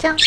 ちゃん。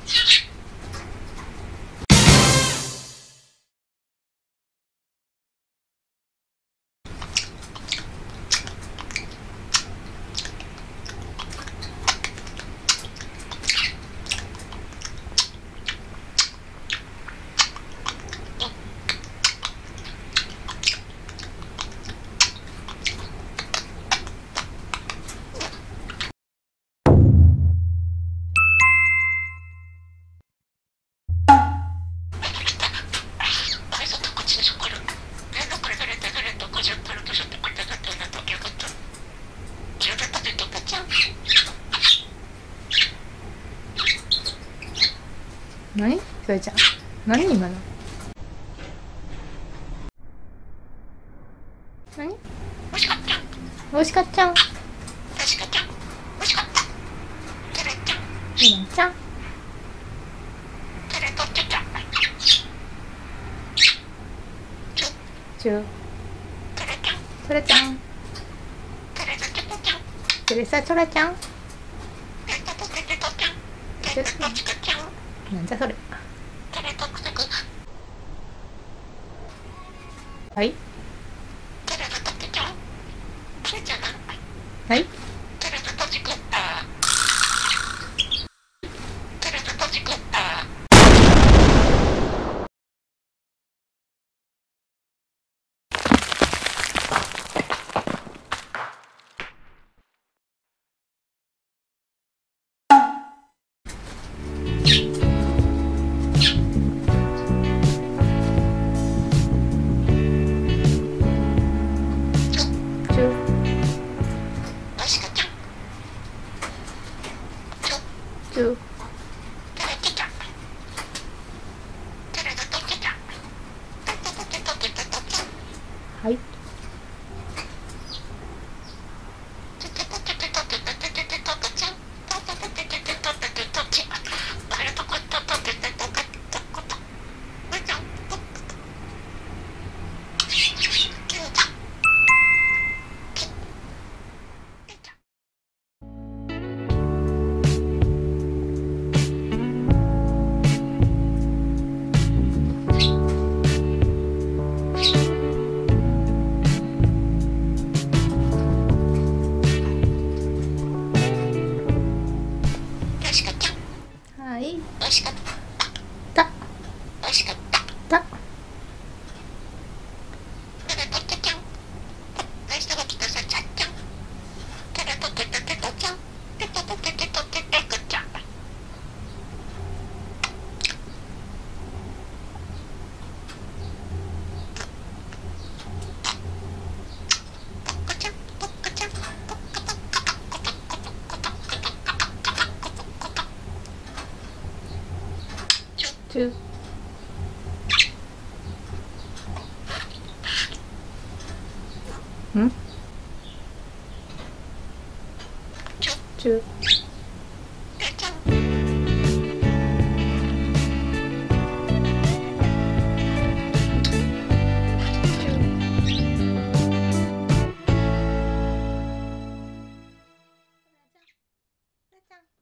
何それちゃん、何今の。何おいしかった。 おいしかっちゃん。 おいしかった。おいしかった。テレちゃん。 ひなちゃん。 テレとってた。 ちゅ。 テレちゃん。 それちゃん。 テレサチョコちゃん。 テレサチョラちゃん。 テレタポテテトちゃん。テレタポチカちゃん。 なんじゃそれ。 テレトクテク。 はい。 テレサトキちゃん。テレちゃん。 はい。 テレサトチク。テレサトチク。 ちゅ。 おいしかった。 ちゅ。 テレテちゃん。テレサトキちゃん。テレトテトテトトちゃん。 はい。 テテトテテトテテテテトトちゃん。テテテテテトテテトちゃん。テレトコトトテテトテトコト。おいちゃん。キューちゃん。おいしかった。 はい。 おいしかった。 た。 おいしかった。 た。 テレポテちゃん。おいしがきたさちゃんちゃん。テレポテテテトちゃん。テテポテテトテテコちゃん。ポッコちゃん。ポッコちゃん。ポッコポッコポッコポッコポッコポッコポッコポッコポッコポッコ。 ちゅ。ん。ちゅ。 テレちゃん。 ちゃん。